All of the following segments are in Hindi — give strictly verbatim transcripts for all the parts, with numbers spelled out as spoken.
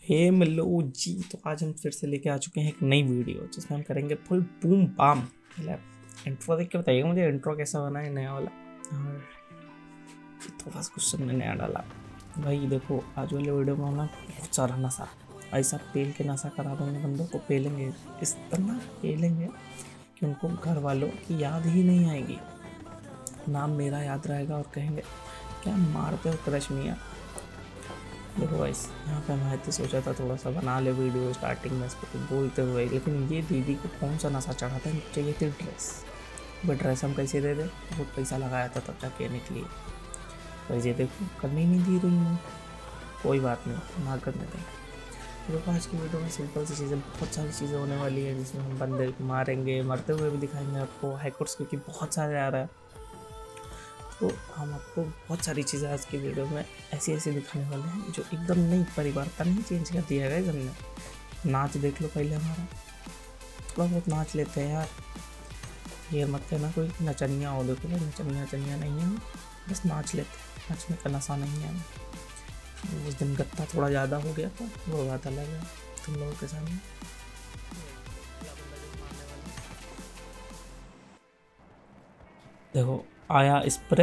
हे मिलो जी, तो आज हम फिर से लेके आ चुके हैं एक नई वीडियो जिसमें हम करेंगे फुल बूम बाम। मतलब इंट्रो देख के बताइएगा मुझे इंट्रो कैसा बना है नया वाला। और तो बस कुछ सब नया डाला भाई। देखो आज वाले वीडियो में हम बहुत सारा नशा, ऐसा पेल के नशा करा देंगे, बंदों को पेलेंगे, इस तरह पेलेंगे कि उनको घर वालों की याद ही नहीं आएगी, नाम मेरा याद रहेगा और कहेंगे क्या मारते हो क्रश मियाँ। देखो गाइस, यहाँ पे मैं तो सोचा था थोड़ा सा बना ले वीडियो स्टार्टिंग में इसको तो बोलते हुए, लेकिन ये दीदी को कौन सा नशा चढ़ा था, चाहिए थी ड्रेस। वो ड्रेस हम कैसे दे दे, बहुत पैसा लगाया था तब जाके निकली, वैसे देखो करने नहीं दी रही हूँ। कोई बात नहीं, ना करने दें। देखो आज की वीडियो में सिंपल सी चीज़ें, बहुत सारी चीज़ें होने वाली है जिसमें हम बंदे को मारेंगे, मरते हुए भी दिखाएंगे आपको, हैकर्स क्योंकि बहुत सारे आ रहा है, तो हम आपको बहुत सारी चीज़ें आज की वीडियो में ऐसी ऐसी दिखाने वाले हैं जो एकदम नई परिवर्तन ही चेंज कर दिया है। हमने नाच देख लो पहले हमारा, थोड़ा बहुत नाच लेते हैं यार, ये मत कहना कोई नचनिया हो। देखो भाई नचनिया नचनिया नहीं है, बस नाच लेते हैं, नाचने का नशा नहीं है। उस दिन गत्ता थोड़ा ज़्यादा हो गया था, वो बात अलग है तुम लोगों के सामने। देखो आया spray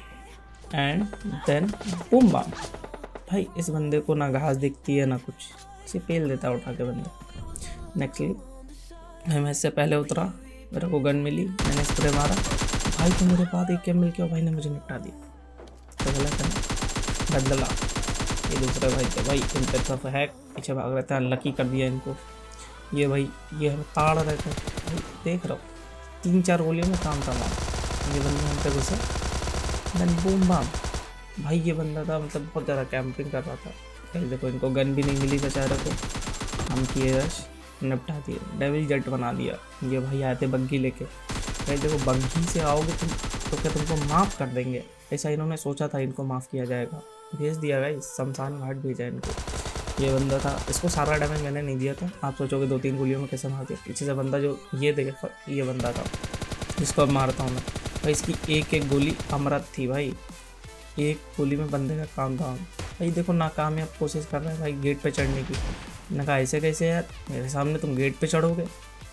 and then boom bam. भाई इस बंदे को ना घास दिखती है ना कुछ, इसे पेल देता उठा के बंदा। नेक्स्ट मैं इससे पहले उतरा, मेरे को गन मिली, मैंने स्प्रे मारा, भाई तो मेरे पास एक कैम मिल के भाई ने मुझे निपटा दिया। तो गलत है बदला। ये दूसरे भाई थे भाई, इन पर सब हैक पीछे भाग रहे थे, अनलकी कर दिया इनको। ये भाई ये हमें ताड़ रहे थे भाई, देख रहा हूँ तीन चार गोलियों में काम था मार। ये बंदा हम पे घुसा, देन बूम बाम। भाई ये बंदा था मतलब बहुत ज़्यादा कैंपिंग कर रहा था। कहीं देखो इनको गन भी नहीं मिली बेचारे को, हम किए रश, निपटा दिए, डेविल जेट बना दिया। ये भाई आए थे बग्गी लेके, कहीं देखो बग्गी से आओगे तुम तो क्या तुमको माफ़ कर देंगे, ऐसा इन्होंने सोचा था इनको माफ़ किया जाएगा। भेज दिया गया शमशान घाट भेजा इनको। ये बंदा था, इसको सारा डैमेज मैंने नहीं दिया था, आप सोचोगे दो तीन गोलियों में कैसे मार दिया। पीछे से बंदा जो ये देखे, ये बंदा था जिसको अब मारता हूँ मैं भाई, इसकी एक एक गोली अमृत थी भाई, एक गोली में बंदे का काम था। भाई देखो नाकामयाब कोशिश कर रहा है भाई गेट पे चढ़ने की। मैंने कहा ऐसे कैसे यार, मेरे सामने तुम गेट पे चढ़ोगे,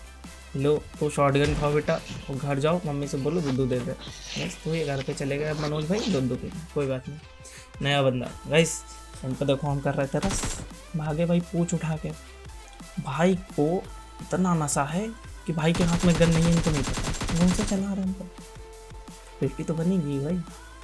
लो तो शॉटगन खाओ बेटा और घर जाओ, मम्मी से बोलो दूध दे दे। बस तो ये घर पे चले गए मनोज भाई दूध पी, कोई बात नहीं। नया बंदा गाइस, इनको देखो हम कर रहे थे रस, भागे भाई पूछ उठा के। भाई को इतना नशा है कि भाई के हाथ में गन नहीं है, इनको नहीं पता कौन से चला रहे हैं हमको। बेटी तो बनेगी भाई,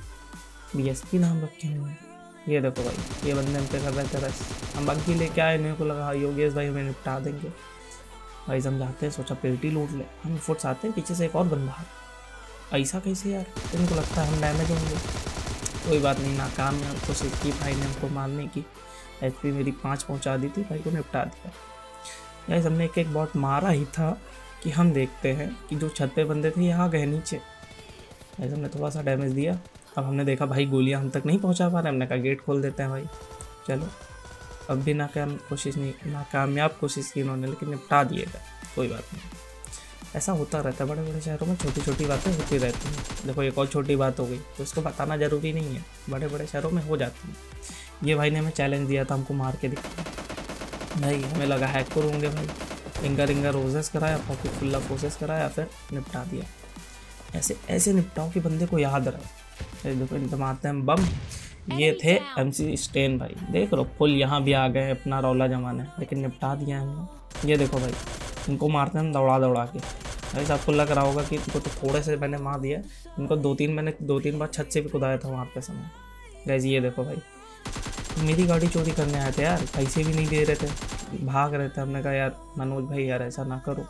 बीएसपी नाम रखे हुए हैं। ये देखो भाई ये बंदे हम पे कर रहे थे रस, हम बग्गी लेके आए, मेरे को लगा योगेश भाई हमें निपटा देंगे। भाई हम जाते हैं, सोचा पेटी लूट ले, हम फुट आते हैं, पीछे से एक और बंदा है। ऐसा कैसे यार, इनको लगता है हम डैमेज होंगे। कोई बात नहीं, नाकामयाब कोशिश की भाई ने हमको मारने की, एच पी मेरी पाँच पहुँचा दी थी, भाई को निपटा दिया। यार हमने एक एक बॉट मारा ही था कि हम देखते हैं कि जो छत पे बंदे थे यहाँ गए नीचे। ऐसे हमने थोड़ा सा डैमेज दिया, अब हमने देखा भाई गोलियां हम तक नहीं पहुंचा पा रहे, हमने कहा गेट खोल देते हैं भाई। चलो अब भी नाकाम कोशिश नहीं, नाकामयाब कोशिश की इन्होंने, लेकिन निपटा दिएगा, कोई बात नहीं। ऐसा होता रहता है बड़े बड़े शहरों में, छोटी छोटी बातें होती रहती हैं। देखो एक और छोटी बात हो गई तो इसको बताना ज़रूरी नहीं है, बड़े बड़े शहरों में हो जाती है। ये भाई ने हमें चैलेंज दिया था हमको मार के दिखा, भाई हमें लगा हैक करूँगे भाई, रिंगा रिंगा रोजेस कराया, पॉकेट फुल्ला प्रोसेस कराया, फिर निपटा दिया। ऐसे ऐसे निपटाओ कि बंदे को याद रहे। देखो इनके मारते हैं बम। ये थे एमसी स्टेन भाई, देख लो फुल यहाँ भी आ गए अपना रौला जमाने, लेकिन निपटा दिया हमने। ये देखो भाई इनको मारते हैं हम दौड़ा दौड़ा के। भाई आपको लग रहा होगा कि इनको तो थोड़े से मैंने मार दिया, इनको दो तीन मैंने दो तीन बार छत से भी कुदाया था वहाँ पे समय। गैस ये देखो भाई मेरी गाड़ी चोरी करने आए थे यार, पैसे भी नहीं दे रहे थे, भाग रहे थे। हमने कहा यार मनोज भाई यार ऐसा ना करो।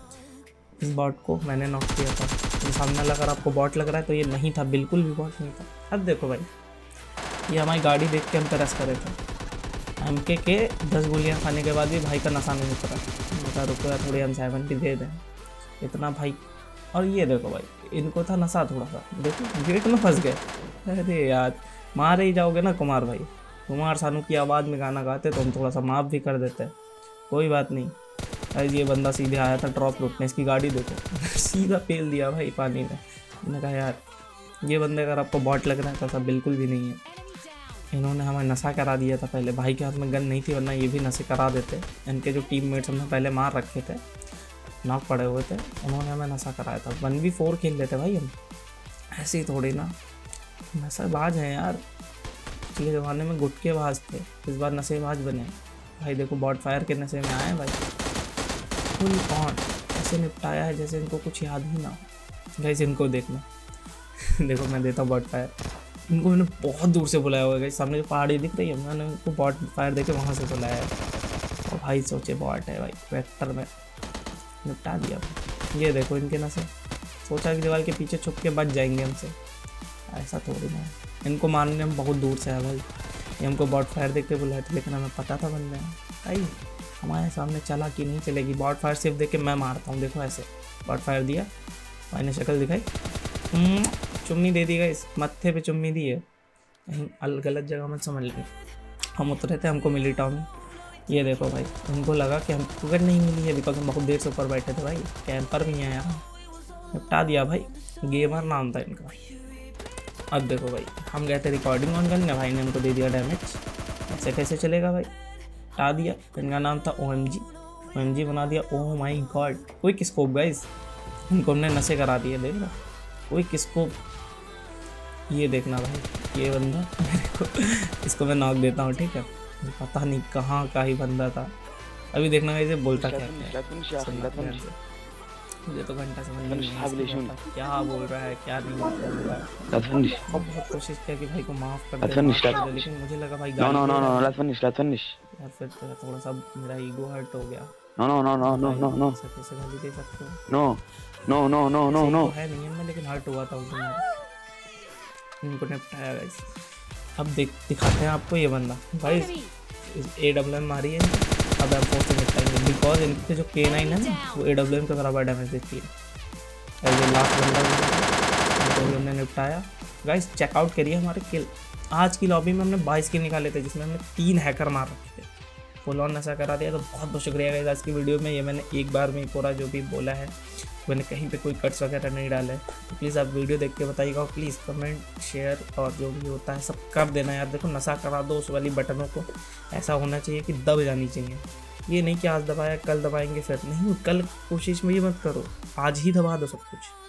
इस बॉट को मैंने नॉक किया था, तो सामने लगा, अगर आपको बॉट लग रहा है तो ये नहीं था, बिल्कुल भी बॉट नहीं था। अब देखो भाई ये हमारी गाड़ी देख के हम तरस करे थे, एम के के दस गोलियां खाने के बाद भी भाई का नशा नहीं उतरा। बता रुको यार थोड़ी हम सेवन की दे दें इतना भाई। और ये देखो भाई इनको था नशा थोड़ा सा, देखो गेट में फंस गए। अरे यार मार ही जाओगे ना कुमार भाई, कुमार सानू की आवाज़ में गाना गाते तो हम थोड़ा सा माफ़ भी कर देते, कोई बात नहीं। भाई ये बंदा सीधे आया था ड्रॉप लूटने, इसकी गाड़ी देखो सीधा पेल दिया भाई पानी में। मैंने कहा यार ये बंदे अगर आपको बॉट लग रहा है तो ऐसा बिल्कुल भी नहीं है। इन्होंने हमें नशा करा दिया था पहले। भाई के हाथ में गन नहीं थी, वरना ये भी नशे करा देते। इनके जो टीममेट्स हमने पहले मार रखे थे, नॉक पड़े हुए थे, उन्होंने हमें नशा कराया था। वन वी फोर खेल लेते भाई हम, ऐसे ही थोड़ी ना। नशेबाज हैं यार, पिछले ज़माने में गुटकेबाज थे, इस बार नशेबाज बने भाई। देखो बॉट फायर के नशे में आए भाई, फुल ऑन ऐसे निपटाया है जैसे इनको कुछ याद ही ना हो। गाइस इनको देखना देखो मैं देता हूँ बॉट फायर। इनको मैंने बहुत दूर से बुलाया हुआ है, सामने जो पहाड़ी दिख रही है, मैंने उनको बॉट फायर देके वहाँ से बुलाया है। और भाई सोचे बॉट है भाई, वेक्टर में निपटा दिया भाई। ये देखो इनके नशे, सोचा कि दीवार के पीछे छुप के बच जाएंगे हमसे, ऐसा थोड़ी ना। इनको मारने में बहुत दूर से है भाई। ये हमको बॉट फायर देख के बुलाए थे, लेकिन हमें पता था बंदे हैं भाई हमारे सामने चला कि नहीं चलेगी। बॉट फायर सिर्फ देख के मैं मारता हूँ, देखो ऐसे बॉट फायर दिया, भाई ने शक्ल दिखाई, चुम्मी दे दी गई, मत्थे पे चुम्मी दी है। कहीं गलत जगह मत समझ लें, हम उतरे थे, हमको मिली टॉमी। ये देखो भाई, उनको लगा कि हमको गन नहीं मिली है, बिकॉज हम बहुत देर से ऊपर बैठे थे भाई, कैंपर भी हैं यार। निपटा दिया भाई, गेमर नाम था इनका। अब देखो भाई, हम गए थे रिकॉर्डिंग ऑन करने, भाई ने हमको दे दिया डैमेज। ऐसे कैसे चलेगा भाई, हटा दिया। इनका नाम था O M G, O M G बना दिया। Oh my god, quick scope guys, इनको हमने नशे करा दिए। देख रहा क्विक स्कोप, ये देखना भाई, ये बंदा मेरे को इसको मैं नॉक देता हूँ, ठीक है। पता नहीं कहाँ का ही बंदा था। अभी देखना इसे बोलता क्या है, मुझे तो घंटा समझ नहीं आता क्या बोल रहा है क्या नहीं बोल रहा है। बहुत कोशिश किया कि भाई को माफ कर दे, लेकिन मुझे लगा भाई no no no no let's finish let's finish यार, फिर थोड़ा सा मेरा ईगो हर्ट हो गया। No no no no no no no कैसे गाली दे सकते हो, no no no no no no है नहीं है, लेकिन हर्ट हुआ था उस दिन। इनको निपटाया गाइस। अब देख दिखाते हैं आपको ये बंदा भाई, ए डब्ल्यू एम मारी है। अब हम फोर्स से निपटाएंगे, बिकॉज इनके जो के नाइन है ना, वो ए डब्ल्यू एम के बराबर डैमेज देती है। एज ए लास्ट बंदा उनको भी हमने निपटाया। गाइस चेकआउट करिए हमारे किल। आज की लॉबी में हमने बाईस किल निकाले थे, जिसमें हमने तीन हैकर मार रखे थे, फुल ऑन नशा करा दिया। तो बहुत बहुत शुक्रिया गाइस आज की वीडियो में। ये मैंने एक बार में पूरा जो भी बोला है, मैंने कहीं पे कोई कट्स वगैरह नहीं डाला है। तो प्लीज़ आप वीडियो देख के बताइएगा, और प्लीज़ कमेंट शेयर और जो भी होता है सब कर देना यार। देखो नशा करा दो उस वाली बटनों को, ऐसा होना चाहिए कि दब जानी चाहिए। ये नहीं कि आज दबाया कल दबाएंगे फिर नहीं, कल कोशिश में ये मत करो, आज ही दबा दो सब कुछ।